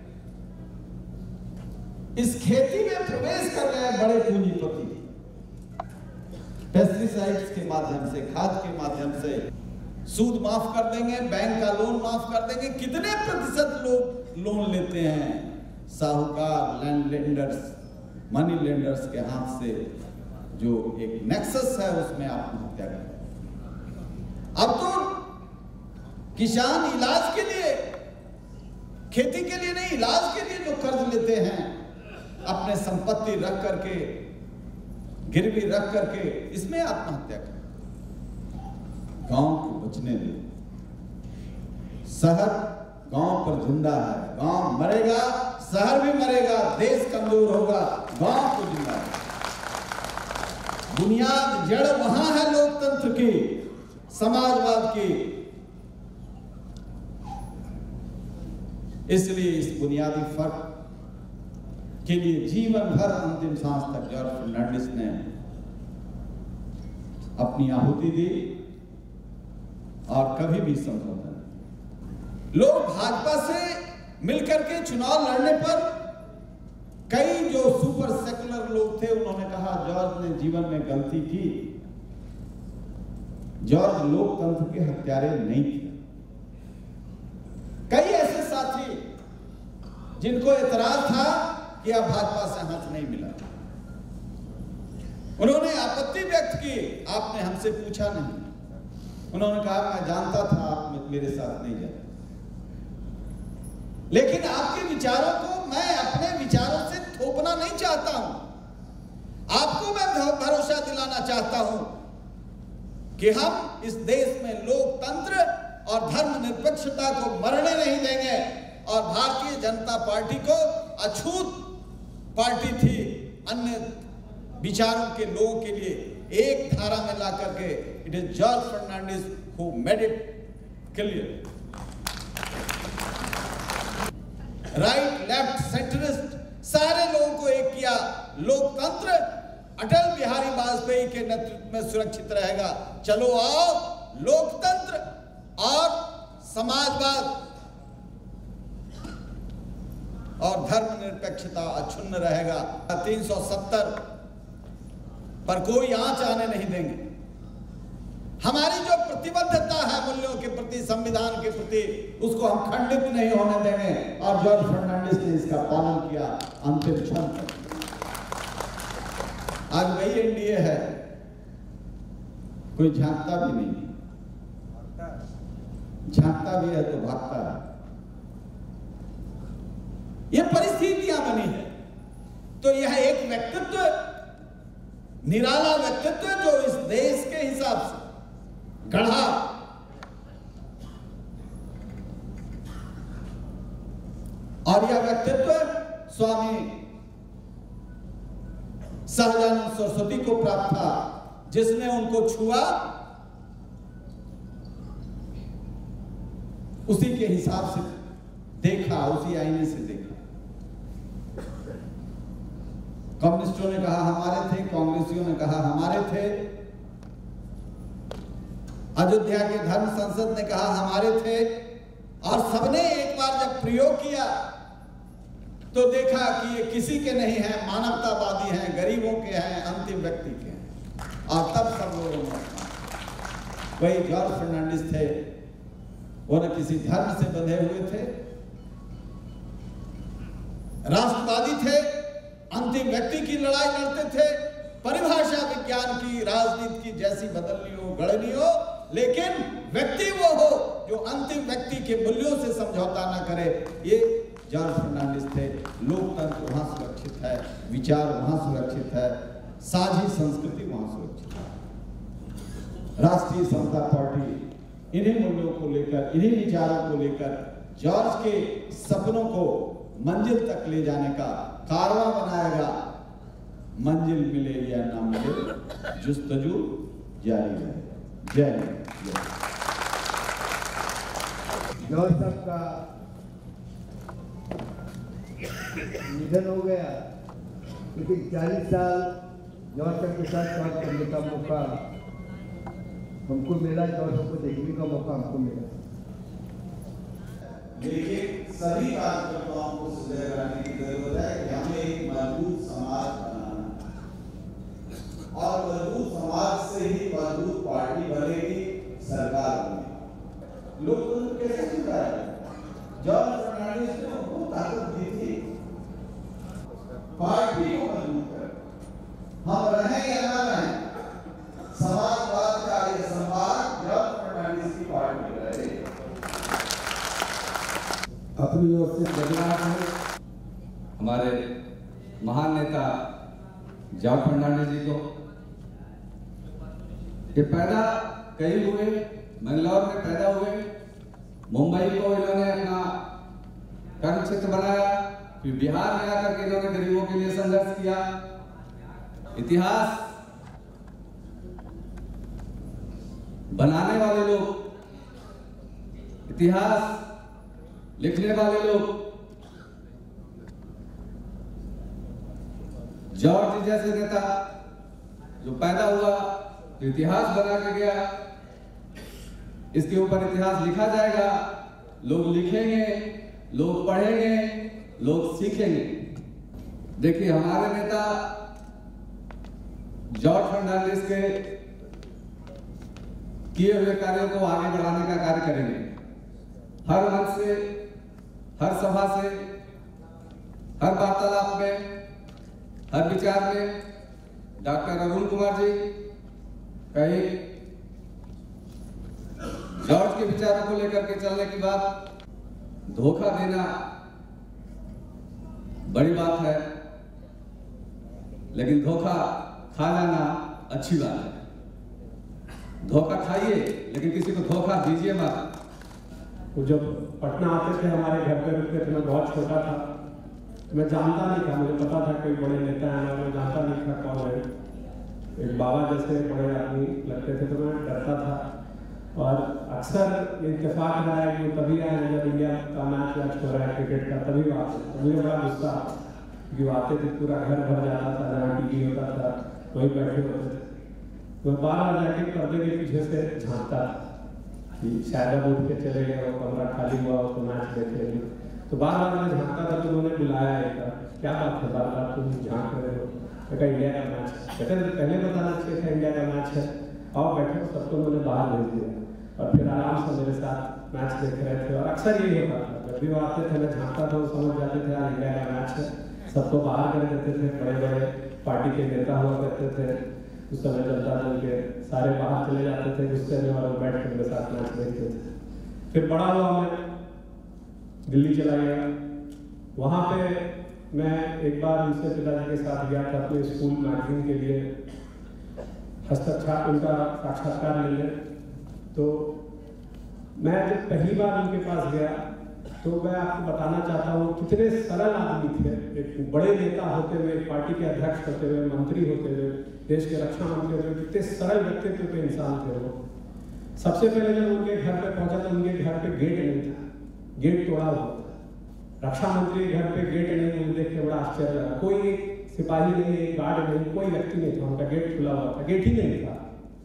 इस खेती में प्रवेश कर रहे हैं बड़े पूंजीपति, पेस्टिसाइड्स के माध्यम से, खाद के माध्यम से। सूद माफ कर देंगे, बैंक का लोन माफ कर देंगे। कितने प्रतिशत लोग लोन लेते हैं? साहूकार, लैंड लेंडर्स, मनी लेंडर्स के हाथ से जो एक नेक्सस है उसमें आत्महत्या कर। अब तो किसान इलाज के लिए, खेती के लिए नहीं, इलाज के लिए जो कर्ज लेते हैं, अपने संपत्ति रख करके, गिरवी रख करके, इसमें आत्महत्या कर। गांव को बचने दे। शहर गांव पर जिंदा है, गांव मरेगा, शहर भी मरेगा, देश कमजोर होगा, गांव को जिंदा है। बुनियाद, जड़ वहां है लोकतंत्र की, समाजवाद की। इसलिए इस बुनियादी फर्क के लिए जीवन भर अंतिम सांस तक जॉर्ज फर्नांडिस ने अपनी आहुति दी और कभी भी समझौता नहीं। लोग भाजपा से मिलकर के चुनाव लड़ने पर कई जो सुपर सेकुलर लोग थे उन्होंने कहा जॉर्ज ने जीवन में गलती की। जॉर्ज लोकतंत्र के हत्यारे नहीं थे। कई ऐसे साथी जिनको एतराज था कि अब भाजपा से हाथ नहीं मिला, उन्होंने आपत्ति व्यक्त की। आपने हमसे पूछा नहीं। उन्होंने कहा मैं जानता था आप मेरे साथ नहीं जाते, लेकिन आपके विचारों को मैं अपने विचारों से थोपना नहीं चाहता हूं। आपको मैं भरोसा दिलाना चाहता हूं कि हम इस देश में लोकतंत्र और धर्मनिरपेक्षता को मरने नहीं देंगे। और भारतीय जनता पार्टी को अछूत पार्टी थी, अन्य विचारों के लोगों के लिए एक धारा में ला करके। It is George Fernandes who made it clear. Right, left, centrist सारे लोगों को एक किया। लोकतंत्र अटल बिहारी वाजपेयी के नेतृत्व में सुरक्षित रहेगा। चलो आओ, लोकतंत्र और समाजवाद और धर्मनिरपेक्षता अक्षुण्ण रहेगा। तीन सौ सत्तर पर कोई आंच आने नहीं देंगे। हमारी जो प्रतिबद्धता है मूल्यों के प्रति, संविधान के प्रति, उसको हम खंडित नहीं होने देंगे। और जॉर्ज फर्नांडिस ने इसका पालन किया अंतिम क्षण तक। आज वही एनडीए है, कोई झांकता भी नहीं, झांकता भी है तो भागता है। ये परिस्थितियां बनी है। तो यह एक व्यक्तित्व, निराला व्यक्तित्व जो इस देश के हिसाब से गढ़ा, और यह व्यक्तित्व स्वामी सहजानंद सरस्वती को प्राप्त था, जिसने उनको छुआ उसी के हिसाब से देखा, उसी आईने से देखा। कम्युनिस्टों ने कहा हमारे थे, कांग्रेसियों ने कहा हमारे थे, अयोध्या के धर्म संसद ने कहा हमारे थे, और सबने एक बार जब प्रयोग किया तो देखा कि ये किसी के नहीं है, मानवतावादी हैं, गरीबों के हैं, अंतिम व्यक्ति के हैं। और तब सब लोगों ने वही जॉर्ज फर्नांडिस थे, वो न किसी धर्म से बंधे हुए थे, राष्ट्रवादी थे, अंतिम व्यक्ति की लड़ाई लड़ते थे, परिभाषा विज्ञान की, राजनीति की जैसी बदलनी हो गढ़नी हो, लेकिन व्यक्ति वो हो जो अंतिम व्यक्ति के मूल्यों से समझौता ना करे। ये जॉर्ज फर्नांडिस थे। लोकतंत्र वहां सुरक्षित है, विचार वहां सुरक्षित है, साझी संस्कृति वहां सुरक्षित है। राष्ट्रीय समता पार्टी इन्हीं मूल्यों को लेकर, इन्हीं विचारों को लेकर जॉर्ज के सपनों को मंजिल तक ले जाने का कारवां बनाएगा। मंजिल मिले या ना मिले, जुस्तजू जारी रहेगा। जय हिंद। जॉर्ज साहब का निधन हो गया, लेकिन चालीस साल जॉर्ज साहब के साथ काम करने का मौका हमको मिला, जॉर्ज साहब को देखने का मौका हमको मिला। लेकिन सभी कार्यकर्ताओं को सुझाव कराने की जरूरत है कि हमें एक मजबूत समाज बनाना है, और मजबूत समाज से ही मजबूत पार्टी बनेगी, सरकार बनेगी। लोकतंत्र कैसे चलता है? जॉर्ज फर्नांडिस ने उनको ताकत दी थी, पार्टी को मजबूत कर। हम रहें या ना रहें, समाजवाद का ये संवाद जॉर्ज फर्नांडिस की पार्टी रहे। अपनी ओर से बदलाव है। हमारे महान नेता जॉर्ज फर्नांडिस जी को ये पैदा कई हुए, मंगलौर में पैदा हुए, मुंबई को इन्होंने अपना कर्म क्षेत्र बनाया, फिर बिहार में आकर के इन्होंने गरीबों के लिए संघर्ष किया। इतिहास बनाने वाले लोग, इतिहास लिखने वाले लोग, जॉर्ज जी जैसे नेता जो पैदा हुआ, तो इतिहास बना के गया, इसके ऊपर इतिहास लिखा जाएगा, लोग लिखेंगे, लोग पढ़ेंगे, लोग सीखेंगे। देखिए हमारे नेता जॉर्ज फर्नांडिस के किए हुए कार्यों को आगे बढ़ाने का कार्य करेंगे। हर मंच से, हर सभा से, हर वार्तालाप में, हर विचार में डॉक्टर अरुण कुमार जी कहीं जॉर्ज के विचारों को लेकर के चलने की बात, धोखा देना बड़ी बात है, लेकिन धोखा खा जाना अच्छी बात है। धोखा खाइए, लेकिन किसी को धोखा दीजिए मत। वो जब पटना आते थे हमारे घर पे रुकते थे, मैं बहुत छोटा था, मैं जानता नहीं था, मुझे पता था कोई बड़े नेता हैं, मैं जानता नहीं था कौन है। एक बाबा जैसे बड़े आदमी लगते थे, तो मैं डरता था। और अक्सर इत्तेफाक रहा है कि तभी आए जब इंडिया का मैच वैच हो रहा है क्रिकेट का, तभी वो आते। मुझे बड़ा गुस्सा कि वो आते थे, पूरा घर भर जाता था, जहाँ टीवी होता था वहीं बैठे होते थे। मैं बार बार जाके पर्दे के पीछे से झांकता कि शायद अब उठ के चले गए, वो कमरा खाली हुआ, उसको मैच देखे। तो बार बार मैं झांकता था, तो उन्होंने बुलाया एक बार, क्या बात है बार बार तुम झांक रहे हो? कहता इंडिया का मैच, कहते पहले बताना चाहिए था इंडिया का मैच है, आओ बैठो। सबको उन्होंने बाहर भेज दिया और फिर आराम से मेरे साथ मैच देख रहे थे। और अक्सर यही होता था, जब भी वो आते थे मैं झांकता था, वो समझ जाते थे यार इंडिया का मैच है, सबको बाहर कर देते थे। बड़े बड़े पार्टी के नेता हुआ करते थे उस समय, जनता दल के सारे बाहर चले जाते थे गुस्से में, और बैठ कर मेरे साथ मैच देखते थे। फिर बड़ा हुआ, मैं दिल्ली चला गया। वहाँ पे मैं एक बार उनसे पिताजी के साथ गया था अपने स्कूल मैगजीन के लिए हस्ताक्षर, उनका साक्षात्कार मिलने। तो मैं जब पहली बार उनके पास गया, तो मैं आपको बताना चाहता हूँ कितने सरल आदमी थे। एक बड़े नेता होते हुए, एक पार्टी के अध्यक्ष होते हुए, मंत्री होते हुए, देश के रक्षा मंत्री होते हुए, कितने सरल व्यक्तित्व के इंसान थे वो। सबसे पहले जब उनके घर पे पहुंचा तो उनके घर पे गेट नहीं था, गेट तोड़ा हुआ था। रक्षा मंत्री के घर पे गेट नहीं, मुझे देख के बड़ा आश्चर्य लगा। कोई एक सिपाही नहीं, एक गार्ड नहीं, कोई व्यक्ति नहीं था, उनका गेट खुला हुआ था, गेट ही नहीं था।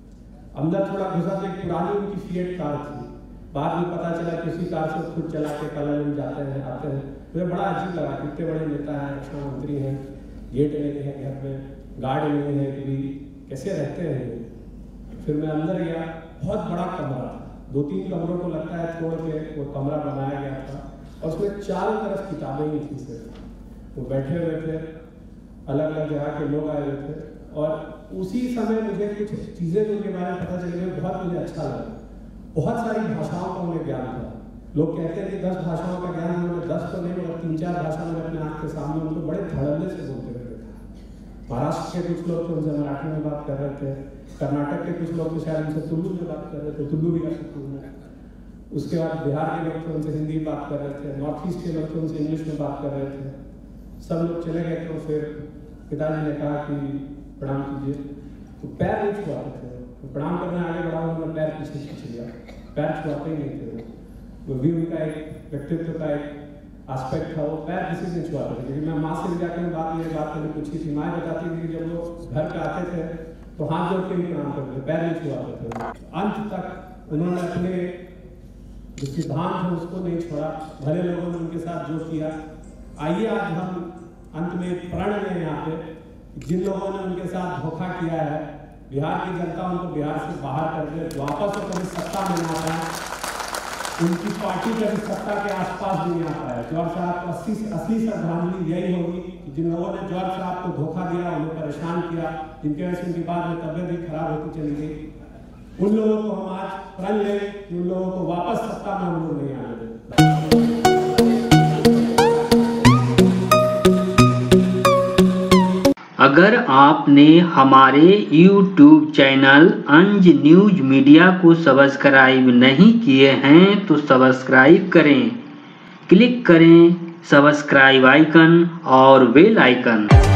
अंदर थोड़ा घुसा तो एक पुरानी उनकी फिएट कार थी। बाद में पता चला कि उसी कार से खुद चला के कलर जाते हैं आते हैं। मुझे बड़ा अजीब लगा, कितने बड़े नेता हैं, रक्षा मंत्री हैं, गेट नहीं है घर में, गार्ड नहीं है, कोई कैसे रहते हैं। फिर मैं अंदर गया, बहुत बड़ा कमरा था, दो तीन कमरों को लगता है छोड़ के वो कमरा बनाया गया था और उसमें चारों तरफ किताबें ही थी सिर्फ। वो बैठे हुए थे, अलग अलग जगह के लोग आए हुए थे और उसी समय मुझे कुछ चीज़ें उनके बारे में पता चली, बहुत मुझे अच्छा लगा। बहुत सारी भाषाओं का उन्हें ज्ञान था। लोग कहते हैं कि दस भाषाओं का ज्ञान, उन्होंने दस तो नहीं मगर तीन चार भाषा में अपने आँख के सामने उनको बड़े धड़ल्ले से बोलते हुए देखा। महाराष्ट्र के कुछ लोग तो उनसे मराठी में बात कर रहे थे, कर्नाटक के कुछ लोग तो शायद उनसे तुलु में बात कर रहे थे, तुलु भी कर सकते हैं। उसके बाद बिहार के लोग तो उनसे हिंदी बात कर रहे थे, नॉर्थ ईस्ट के लोग तो उनसे इंग्लिश में बात कर रहे थे। सब लोग चले गए तो फिर पिताजी ने कहा कि प्रणाम कीजिए, तो पैर नहीं छुआते थे। तो प्रणाम करने आगे बढ़ा, उन्होंने पैर पीछे खींच लिया, पैर छुआते ही नहीं थे। वो भी उनका एक व्यक्तित्व का एक एस्पेक्ट था, वो पैर किसी से छुआते थे। क्योंकि मैं माँ से भी जाकर बात ये बात मैंने पूछी थी, माँ बताती थी कि जब वो घर पे आते थे तो हाथ जोड़ के भी प्रणाम करते थे, पैर नहीं छुआते थे। अंत तक उन्होंने अपने जो सिद्धांत है उसको नहीं छोड़ा, भले लोगों ने उनके साथ जो किया। आइए आज हम अंत में प्रण लें यहाँ पे, जिन लोगों ने उनके साथ धोखा किया है, बिहार की जनता उनको बिहार से बाहर कर दे, वापस वो कभी सत्ता में ना पाए, उनकी पार्टी कभी सत्ता के आसपास भी नहीं आ पाया। जॉर्ज साहब को असली असली श्रद्धांजलि यही होगी कि जिन लोगों ने जॉर्ज साहब को धोखा दिया, उन्हें परेशान किया, जिनके वजह से उनकी बाद में तबियत भी खराब होती चली गई, उन लोगों को हम आज प्रण लें कि उन लोगों को वापस सत्ता में हम लोग नहीं आने दें। अगर आपने हमारे YouTube channel Anj news media को सब्सक्राइब नहीं किए हैं तो सब्सक्राइब करें, क्लिक करें सब्सक्राइब आइकन और बेल आइकन।